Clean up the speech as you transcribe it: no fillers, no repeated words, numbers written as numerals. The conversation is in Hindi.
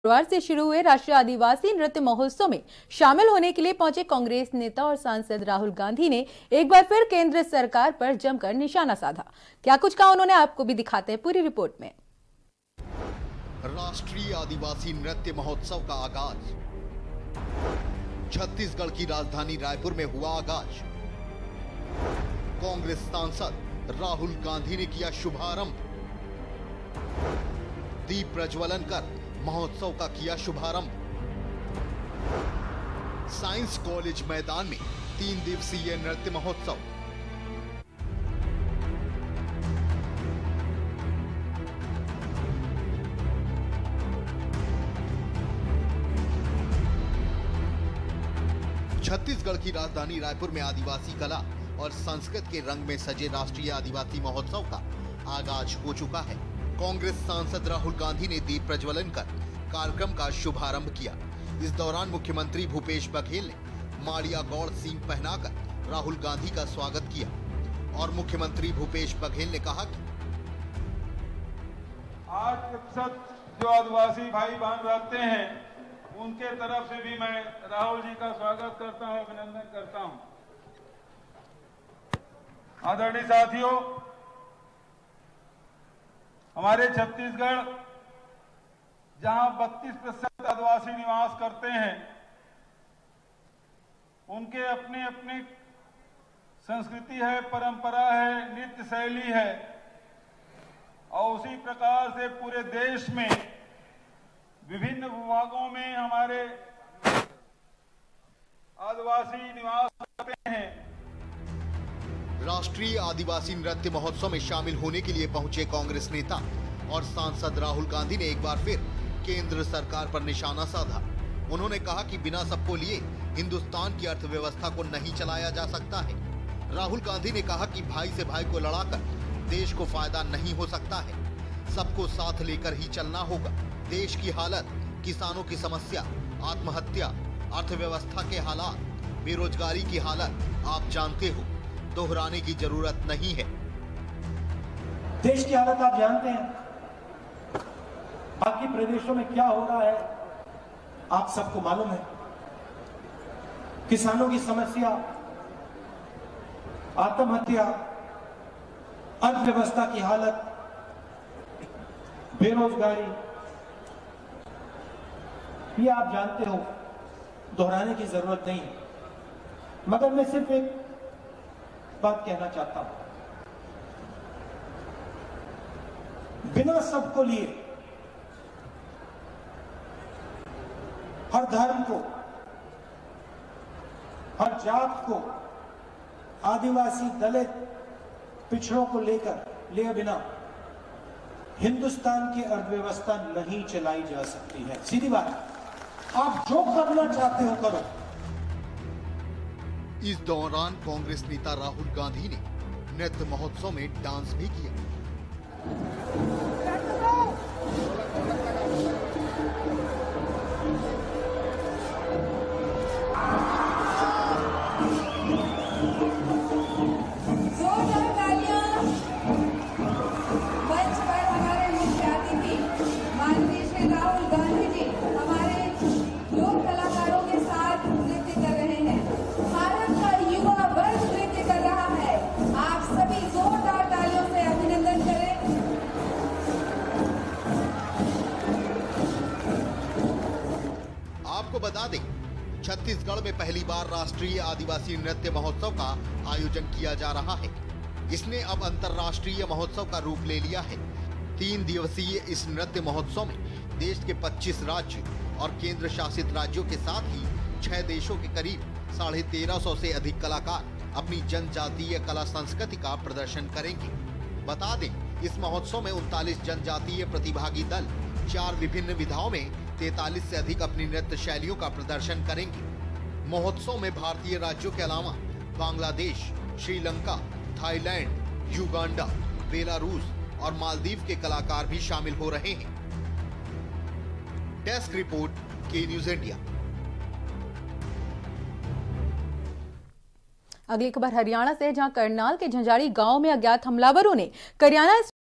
शुक्रवार से शुरू हुए राष्ट्रीय आदिवासी नृत्य महोत्सव में शामिल होने के लिए पहुंचे कांग्रेस नेता और सांसद राहुल गांधी ने एक बार फिर केंद्र सरकार पर जमकर निशाना साधा। क्या कुछ कहा उन्होंने, आपको भी दिखाते हैं पूरी रिपोर्ट में। राष्ट्रीय आदिवासी नृत्य महोत्सव का आगाज छत्तीसगढ़ की राजधानी रायपुर में हुआ आगाज। कांग्रेस सांसद राहुल गांधी ने किया शुभारंभ। दीप प्रज्वलन कर महोत्सव का किया शुभारंभ। साइंस कॉलेज मैदान में 3 दिवसीय नृत्य महोत्सव। छत्तीसगढ़ की राजधानी रायपुर में आदिवासी कला और संस्कृत के रंग में सजे राष्ट्रीय आदिवासी महोत्सव का आगाज हो चुका है। कांग्रेस सांसद राहुल गांधी ने दीप प्रज्वलन कर कार्यक्रम का शुभारंभ किया। इस दौरान मुख्यमंत्री भूपेश बघेल ने माड़िया गौड़ सींग पहनाकर राहुल गांधी का स्वागत किया और मुख्यमंत्री भूपेश बघेल ने कहा कि आज प्रतिशत जो आदिवासी भाई बहन रहते हैं उनके तरफ से भी मैं राहुल जी का स्वागत करता हूं, अभिनंदन करता हूं। आदरणीय साथियों, हमारे छत्तीसगढ़ जहां 32% आदिवासी निवास करते हैं, उनके अपनी अपनी संस्कृति है, परंपरा है, नृत्य शैली है और उसी प्रकार से पूरे देश में विभिन्न विभागों में हमारे आदिवासी निवास करते हैं। राष्ट्रीय आदिवासी नृत्य महोत्सव में शामिल होने के लिए पहुंचे कांग्रेस नेता और सांसद राहुल गांधी ने एक बार फिर केंद्र सरकार पर निशाना साधा। उन्होंने कहा कि बिना सबको लिए हिंदुस्तान की अर्थव्यवस्था को नहीं चलाया जा सकता है। राहुल गांधी ने कहा कि भाई से भाई को लड़ाकर देश को फायदा नहीं हो सकता है, सबको साथ लेकर ही चलना होगा। देश की हालत, किसानों की समस्या, आत्महत्या, अर्थव्यवस्था के हालात, बेरोजगारी की हालत आप जानते हो, दोहराने की जरूरत नहीं है। देश की हालत आप जानते हैं, बाकी प्रदेशों में क्या हो रहा है आप सबको मालूम है। किसानों की समस्या, आत्महत्या, अर्थव्यवस्था की हालत, बेरोजगारी, ये आप जानते हो, दोहराने की जरूरत नहीं। मगर मैं सिर्फ एक बात कहना चाहता हूं, बिना सबको लिए हर धर्म को, हर जात को, आदिवासी, दलित, पिछड़ों को लेकर लिए बिना हिंदुस्तान की अर्थव्यवस्था नहीं चलाई जा सकती है। सीधी बात है, आप जो करना चाहते हो करो। इस दौरान कांग्रेस नेता राहुल गांधी ने नृत्य महोत्सव में डांस भी किया। आपको बता दें, छत्तीसगढ़ में पहली बार राष्ट्रीय आदिवासी नृत्य महोत्सव का आयोजन किया जा रहा है। इसने अब अंतर्राष्ट्रीय महोत्सव का रूप ले लिया है। 3 दिवसीय इस नृत्य महोत्सव में देश के 25 राज्य और केंद्र शासित राज्यों के साथ ही 6 देशों के करीब 1350 से अधिक कलाकार अपनी जनजातीय कला संस्कृति का प्रदर्शन करेंगे। बता दें, इस महोत्सव में 39 जनजातीय प्रतिभागी दल 4 विभिन्न विधाओं में 43 से अधिक अपनी नृत्य शैलियों का प्रदर्शन करेंगे। महोत्सव में भारतीय राज्यों के अलावा Bangladesh, Sri Lanka, Thailand, Uganda, Belarus और मालदीव के कलाकार भी शामिल हो रहे हैं। Desk report, K news India. अगली खबर हरियाणा से, जहां करनाल के झंझाड़ी गांव में अज्ञात हमलावरों ने करियाना